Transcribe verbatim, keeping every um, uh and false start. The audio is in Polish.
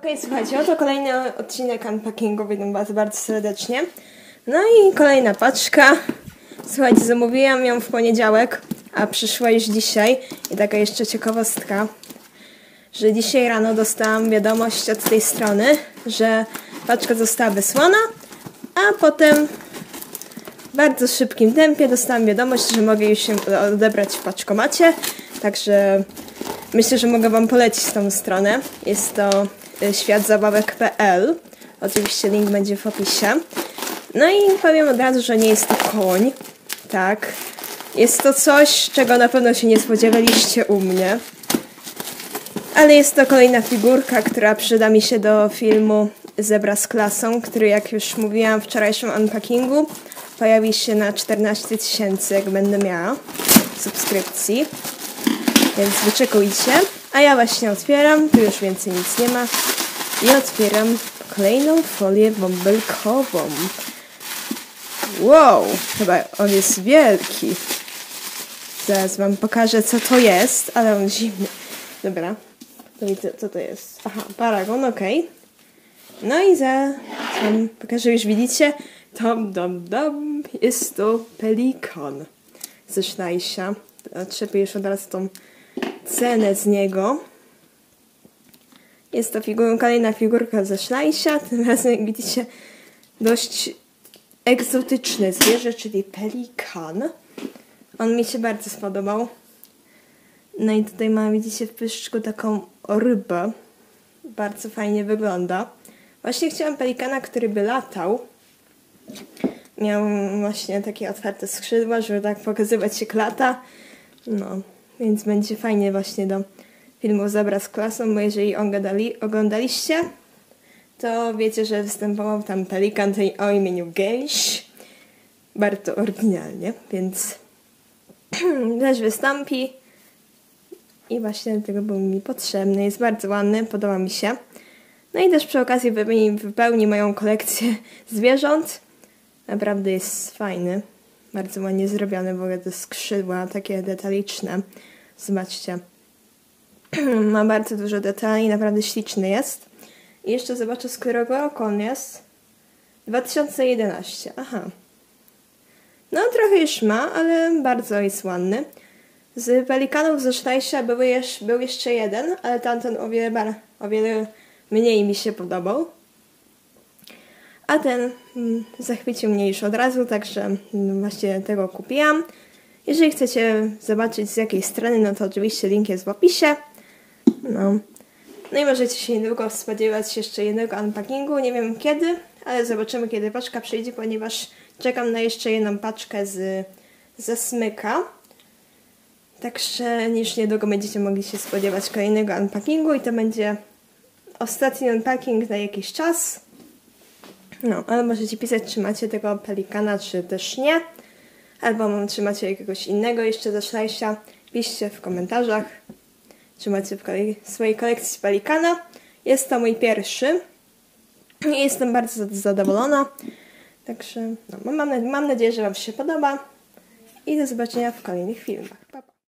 Okej, okay, słuchajcie, oto kolejny odcinek unpackingu, witam was bardzo serdecznie. No i kolejna paczka. Słuchajcie, zamówiłam ją w poniedziałek, a przyszła już dzisiaj. I taka jeszcze ciekawostka, że dzisiaj rano dostałam wiadomość od tej strony, że paczka została wysłana, a potem w bardzo szybkim tempie dostałam wiadomość, że mogę już się odebrać w paczkomacie. Także myślę, że mogę wam polecić tą stronę. Jest to świat zabawek kropka pe el. Oczywiście link będzie w opisie. No i powiem od razu, że nie jest to koń. Tak. Jest to coś, czego na pewno się nie spodziewaliście u mnie. Ale jest to kolejna figurka, która przyda mi się do filmu Zebra z klasą, który, jak już mówiłam w wczorajszym unpackingu, pojawi się na czternaście tysięcy, jak będę miała subskrypcji. Więc wyczekujcie. A ja właśnie otwieram, tu już więcej nic nie ma. I otwieram kolejną folię bąbelkową. Wow, chyba on jest wielki. Zaraz wam pokażę, co to jest, ale on zimny. Dobra, to widzę, co to jest. Aha, paragon, okej. Okay. No i za wam pokażę, już widzicie. Tom, dom, dom. Jest to pelikan ze Szlajsia. Trzepię już od razu tą cenę z niego. Jest to figur kolejna figurka ze Szlajsia. Tym razem, jak widzicie, dość egzotyczne zwierzę, czyli pelikan. On mi się bardzo spodobał. No i tutaj ma, widzicie, w pyszczku taką rybę. Bardzo fajnie wygląda. Właśnie chciałam pelikana, który by latał. Miał właśnie takie otwarte skrzydła, żeby tak pokazywać jak lata. No, więc będzie fajnie właśnie do filmu Zebra z klasą, bo jeżeli oglądali, oglądaliście, to wiecie, że występował tam pelikan o imieniu Gęś. Bardzo oryginalnie, więc też wystąpi i właśnie dlatego był mi potrzebny. Jest bardzo ładny, podoba mi się. No i też przy okazji wypełni, wypełni moją kolekcję zwierząt. Naprawdę jest fajny. Bardzo ładnie zrobiony, w ogóle te skrzydła takie detaliczne. Zobaczcie. Ma bardzo dużo detali, naprawdę śliczny jest. I jeszcze zobaczę, z którego roku on jest. dwa tysiące jedenaście. Aha. No trochę już ma, ale bardzo jest ładny. Z pelikanów ze Szlajsia był, jeszcze, był jeszcze jeden, ale tamten o wiele, o wiele mniej mi się podobał. A ten mm, zachwycił mnie już od razu, także mm, właśnie tego kupiłam. Jeżeli chcecie zobaczyć z jakiej strony, no to oczywiście link jest w opisie. No, no i możecie się niedługo spodziewać jeszcze jednego unpackingu. Nie wiem kiedy, ale zobaczymy, kiedy paczka przyjdzie, ponieważ czekam na jeszcze jedną paczkę z, ze Smyka. Także już niedługo będziecie mogli się spodziewać kolejnego unpackingu i to będzie ostatni unpacking na jakiś czas. No, ale możecie pisać, czy macie tego pelikana, czy też nie. Albo czy macie jakiegoś innego jeszcze ze Szlajsia. Piszcie w komentarzach, czy macie w kolei, swojej kolekcji pelikana. Jest to mój pierwszy. I jestem bardzo zadowolona. Także no, mam, mam nadzieję, że wam się podoba. I do zobaczenia w kolejnych filmach. Pa, pa.